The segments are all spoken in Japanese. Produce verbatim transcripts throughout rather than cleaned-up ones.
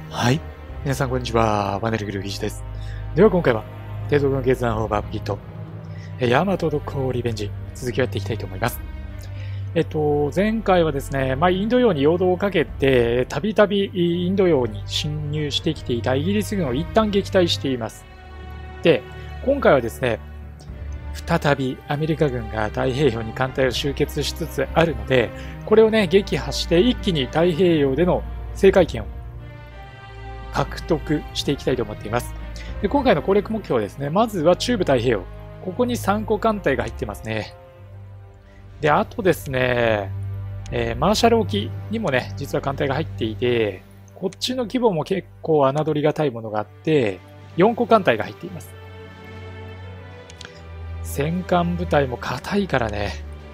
はい。皆さん、こんにちは。ワネルグルフィジです。では、今回は、帝国の決断法バーブキット、ヤマト特攻リベンジ、続きをやっていきたいと思います。えっと、前回はですね、まあ、インド洋に陽動をかけて、たびたびインド洋に侵入してきていたイギリス軍を一旦撃退しています。で、今回はですね、再びアメリカ軍が太平洋に艦隊を集結しつつあるので、これをね、撃破して一気に太平洋での制海権を獲得していきたいと思っています。で、今回の攻略目標はですね、まずは中部太平洋。ここにさんこ艦隊が入ってますね。で、あとですね、えー、マーシャル沖にもね、実は艦隊が入っていて、こっちの規模も結構侮りがたいものがあって、よんこ艦隊が入っています。戦艦部隊も硬いからね。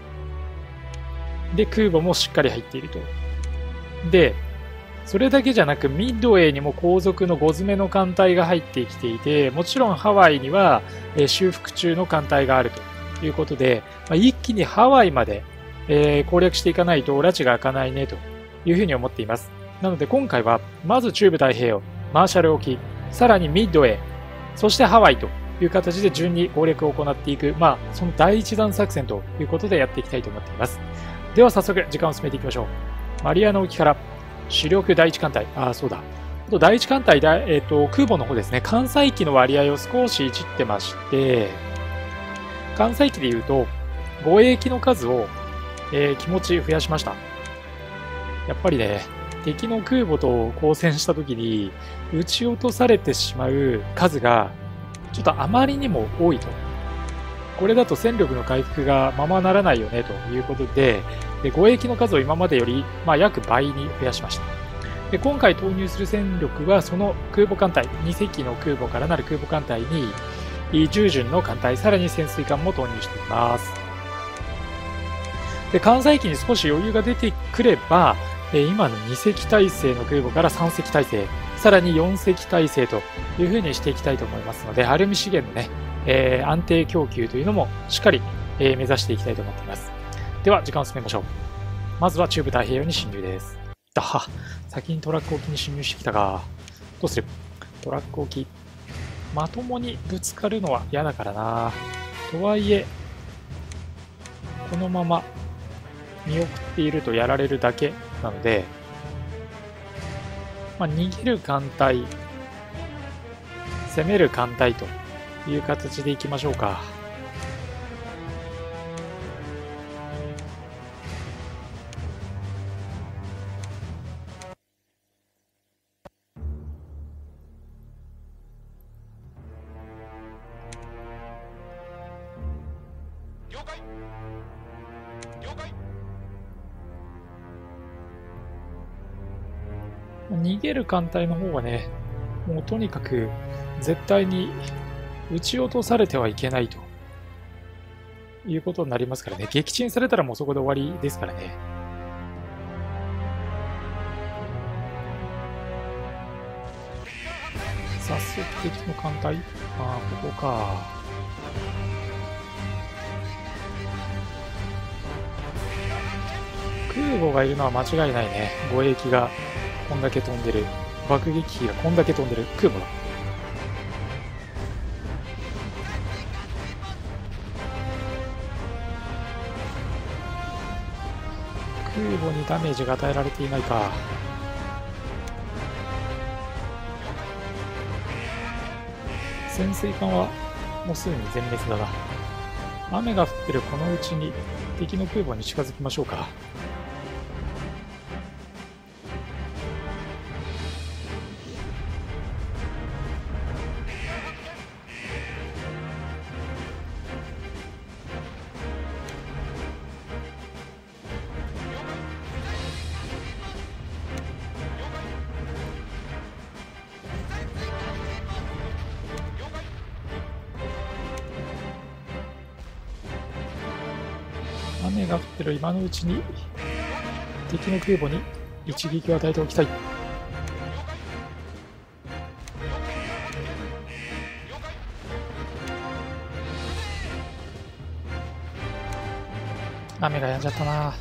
で、空母もしっかり入っていると。で、それだけじゃなく、ミッドウェーにも後続のご詰めの艦隊が入ってきていて、もちろんハワイには、えー、修復中の艦隊があるということで、まあ、一気にハワイまで、えー、攻略していかないと拉致が開かないねというふうに思っています。なので今回は、まず中部太平洋、マーシャル沖、さらにミッドウェー、そしてハワイという形で順に攻略を行っていく、まあ、その第一弾作戦ということでやっていきたいと思っています。では早速、時間を進めていきましょう。マリアナ沖から主力第一艦隊、ああ、そうだ。あと第一艦隊だ、えーと、空母の方ですね、艦載機の割合を少しいじってまして、艦載機でいうと、護衛機の数を、えー、気持ち増やしました。やっぱりね、敵の空母と交戦した時に、撃ち落とされてしまう数が、ちょっとあまりにも多いと。これだと戦力の回復がままならないよねということで、で護衛機の数を今までより、まあ、約倍に増やしました。で今回投入する戦力はその空母艦隊、に隻の空母からなる空母艦隊にじゅう巡の艦隊、さらに潜水艦も投入しています。で艦載機に少し余裕が出てくれば、今のに隻体制の空母からさん隻体制、さらによん隻体制というふうにしていきたいと思いますので、アルミ資源のね、えー、安定供給というのもしっかり、えー、目指していきたいと思っています。では時間を進めましょう。まずは中部太平洋に侵入です。だは先にトラック沖に侵入してきたが、どうする？トラック沖まともにぶつかるのは嫌だからな。とはいえこのまま見送っているとやられるだけなので、まあ、逃げる艦隊、攻める艦隊という形でいきましょうか。 了解。了解。 逃げる艦隊の方はね、もうとにかく絶対に撃ち落とされてはいけないということになりますからね。撃沈されたらもうそこで終わりですからね。早速敵の艦隊、ああ、ここか。空母がいるのは間違いないね。護衛機がこんだけ飛んでる。爆撃機がこんだけ飛んでる。空母だ。空母にダメージが与えられていないか。潜水艦はもうすぐに全滅だな。雨が降ってるこのうちに敵の空母に近づきましょうか。雨が降ってる今のうちに敵の空母に一撃を与えておきたい。雨が止んじゃったな。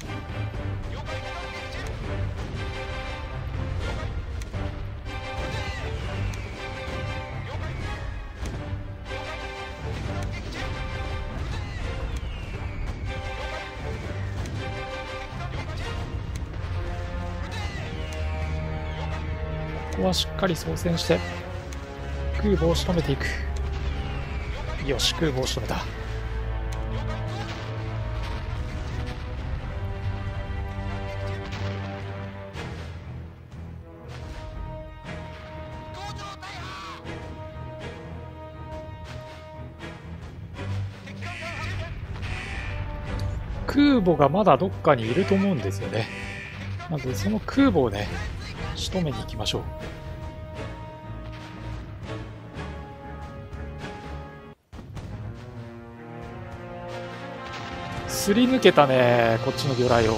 こはしっかり操船して空母を仕留めていく。よし、空母を仕留めた。空母がまだどっかにいると思うんですよね。なのでその空母をね仕留めに行きましょう。すり抜けたね、こっちの魚雷を。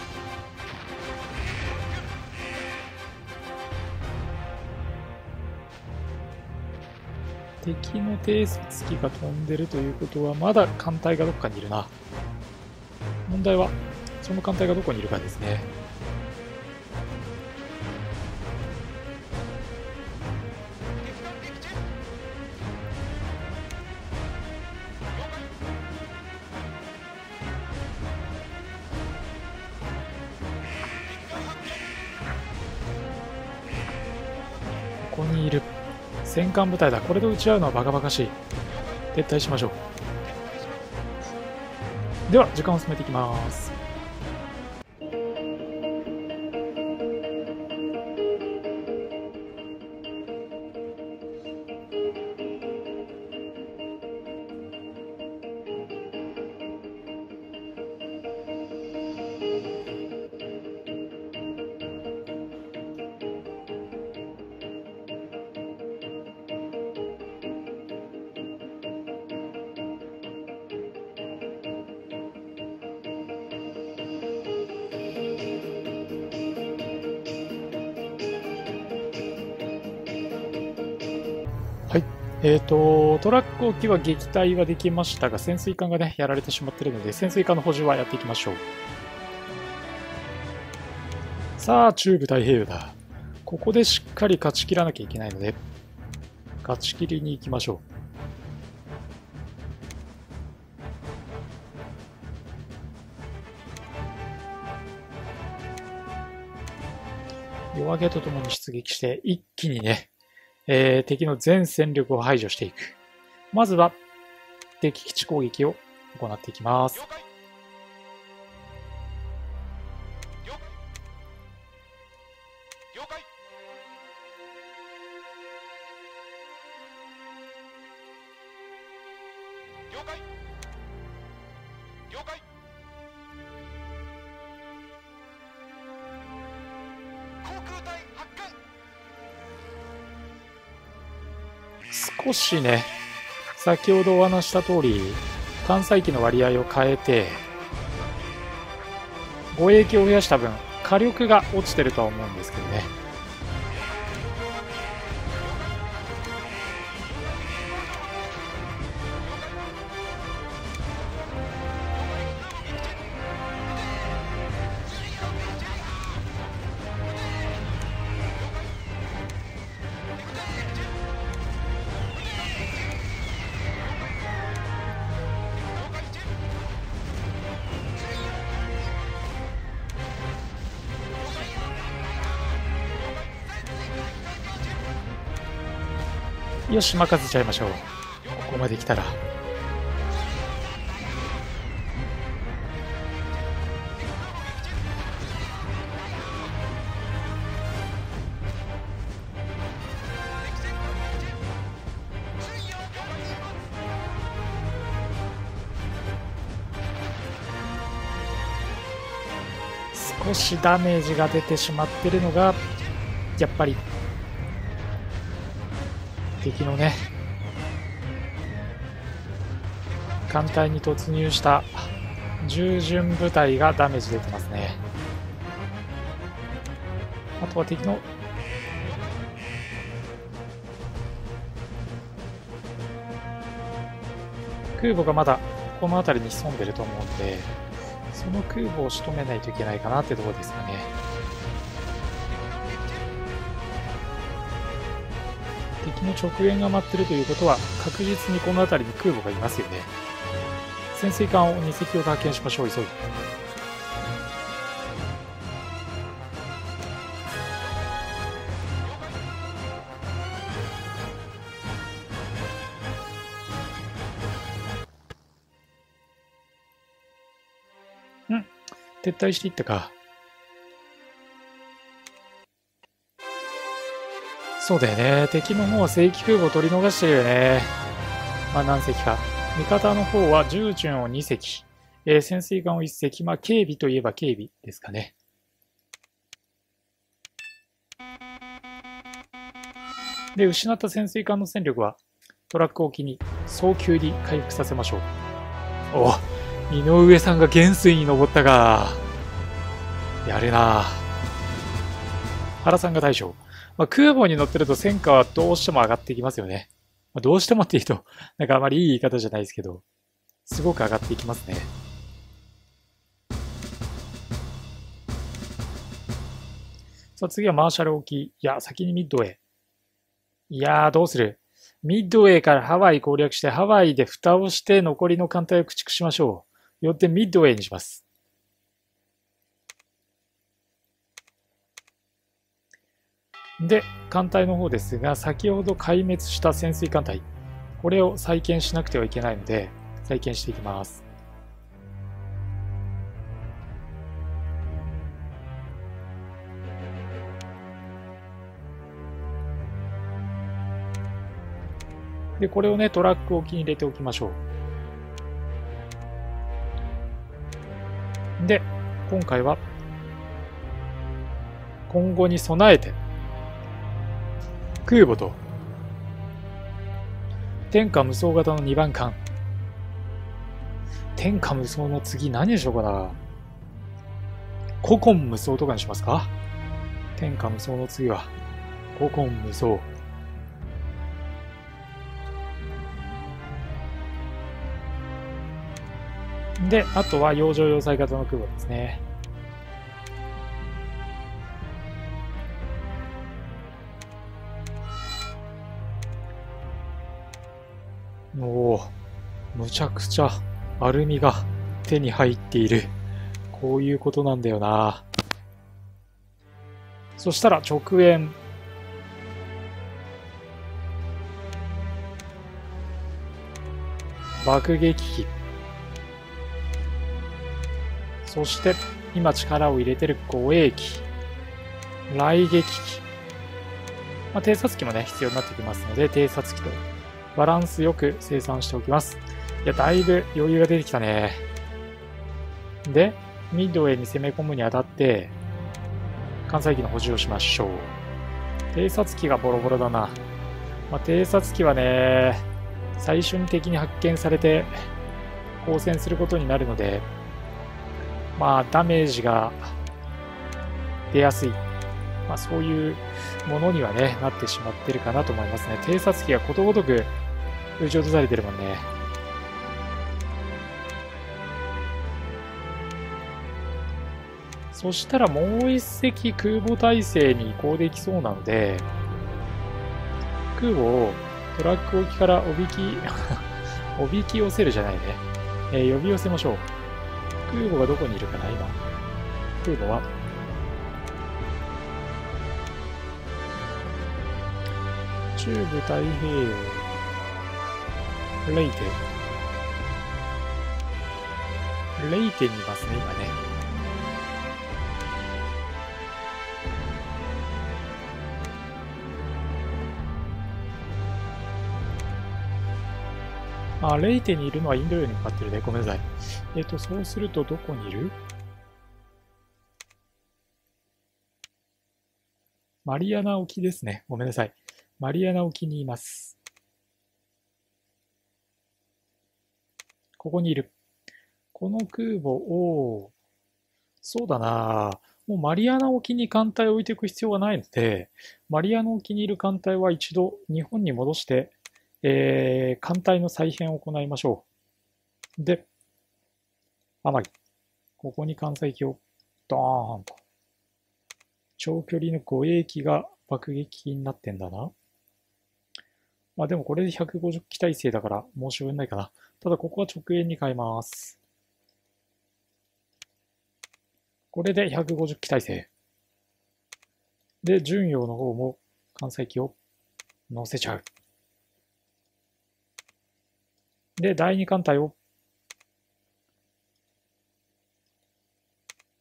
敵の偵察機が飛んでるということはまだ艦隊がどっかにいるな。問題はその艦隊がどこにいるかですね。ここにいる戦艦部隊だ。これで撃ち合うのはバカバカしい。撤退しましょう。では時間を進めていきます。えーと、トラック置きは撃退はできましたが、潜水艦がね、やられてしまっているので、潜水艦の補充はやっていきましょう。さあ、中部太平洋だ。ここでしっかり勝ち切らなきゃいけないので、勝ち切りに行きましょう。夜明けとともに出撃して、一気にね、えー、敵の全戦力を排除していく。まずは敵基地攻撃を行っていきます。 了解。了解。了解。航空隊発見。 少しね、先ほどお話した通り、艦載機の割合を変えて、護衛機を増やした分、火力が落ちてるとは思うんですけどね。よし、任せちゃいましょう。ここまで来たら。少しダメージが出てしまってるのが、やっぱり敵のね、艦隊に突入した従順部隊がダメージ出てますね。あとは敵の空母がまだこの辺りに潜んでると思うんで、その空母を仕留めないといけないかなってところですかね。敵の直縁が待ってるということは、確実にこの辺りに空母がいますよね。潜水艦をに隻を派遣しましょう。急いで。 撤退していったか。そうだよね。敵の方は正規空母を取り逃してるよね。まあ何隻か。味方の方は従順をに隻、えー、潜水艦をいっ隻。まあ警備といえば警備ですかね。で、失った潜水艦の戦力はトラック沖に早急に回復させましょう。お、井上さんが元帥に登ったか。やるな。原さんが大将。まあ、空母に乗ってると戦果はどうしても上がっていきますよね。まあ、どうしてもって言うと、なんかあまりいい言い方じゃないですけど、すごく上がっていきますね。さあ次はマーシャル沖。いや、先にミッドウェイ。いやー、どうする？ミッドウェイからハワイ攻略して、ハワイで蓋をして残りの艦隊を駆逐しましょう。よってミッドウェイにします。で、艦隊の方ですが、先ほど壊滅した潜水艦隊、これを再建しなくてはいけないので、再建していきます。で、これをね、トラック沖に入れておきましょう。で、今回は、今後に備えて、空母と、天下無双型のにばん艦。天下無双の次何でしょうかな。古今無双とかにしますか。天下無双の次は、古今無双。で、あとは洋上要塞型の空母ですね。おお、むちゃくちゃアルミが手に入っている。こういうことなんだよな。そしたら直縁。爆撃機。そして、今力を入れてる護衛機。雷撃機。まあ、偵察機もね、必要になってきますので、偵察機とバランスよく生産しておきます。いや、だいぶ余裕が出てきたね。で、ミッドウェイに攻め込むにあたって、艦載機の補充をしましょう。偵察機がボロボロだな。まあ、偵察機はね、最初に敵に発見されて、交戦することになるので、まあ、ダメージが出やすい。まあ、そういうものにはね、なってしまってるかなと思いますね。偵察機がことごとく撃ち落とされてるもんね。そしたらもう一隻空母体制に移行できそうなので、空母をトラック沖からおびき、おびき寄せるじゃないね。えー、呼び寄せましょう。空母がどこにいるかな、今。空母は、中部太平洋、レイテ。レイテにいますね、今ね。あ、レイテにいるのはインド洋に向かってるね。ごめんなさい。えっと、そうするとどこにいる？マリアナ沖ですね。ごめんなさい。マリアナ沖にいます。ここにいる。この空母を、そうだな。もうマリアナ沖に艦隊を置いていく必要がないので、マリアナ沖にいる艦隊は一度日本に戻して、えー、艦隊の再編を行いましょう。で、甘い。ここに艦載機をドーンと。長距離の護衛機が爆撃機になってんだな。まあでもこれでひゃくごじゅっ機体制だから申し分ないかな。ただここは直縁に変えます。これでひゃくごじゅっ機体制。で、巡洋の方も艦載機を乗せちゃう。で、だいに艦隊を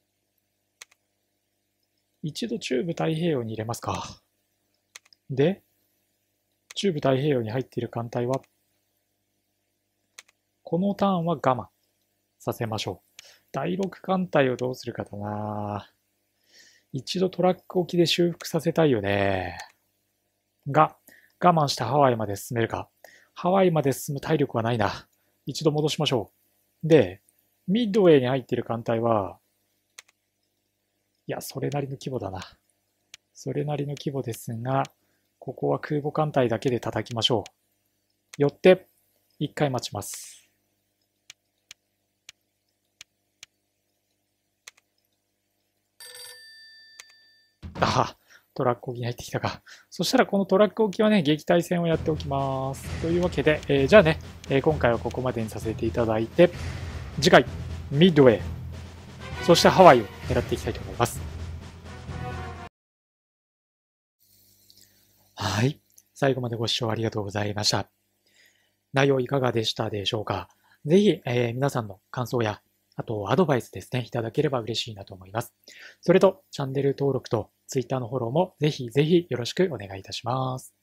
一度中部太平洋に入れますか。で、中部太平洋に入っている艦隊は、このターンは我慢させましょう。だいろく艦隊をどうするかだな。一度トラック沖で修復させたいよね。が、我慢してハワイまで進めるか。ハワイまで進む体力はないな。一度戻しましょう。で、ミッドウェーに入っている艦隊は、いや、それなりの規模だな。それなりの規模ですが、ここは空母艦隊だけで叩きましょう。よって、一回待ちます。ああ、トラック沖に入ってきたか。そしたらこのトラック沖はね、撃退戦をやっておきます。というわけで、えー、じゃあね、えー、今回はここまでにさせていただいて、次回、ミッドウェー、そしてハワイを狙っていきたいと思います。はい。最後までご視聴ありがとうございました。内容いかがでしたでしょうか。ぜひ、えー、皆さんの感想や、あとアドバイスですね、いただければ嬉しいなと思います。それと、チャンネル登録と Twitter のフォローもぜひぜひよろしくお願いいたします。